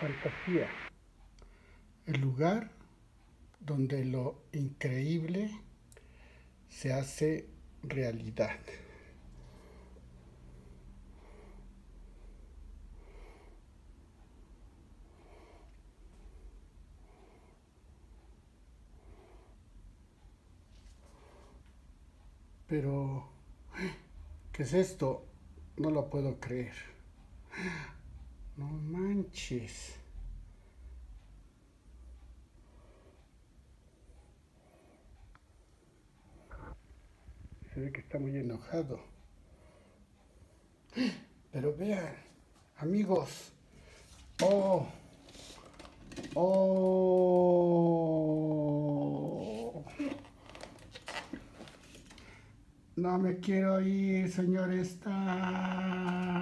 fantasía, el lugar donde lo increíble se hace realidad. Pero, ¿qué es esto? No lo puedo creer. No manches. Se ve que está muy enojado. Pero vean, amigos. Oh, oh. No me quiero ir, señor Star.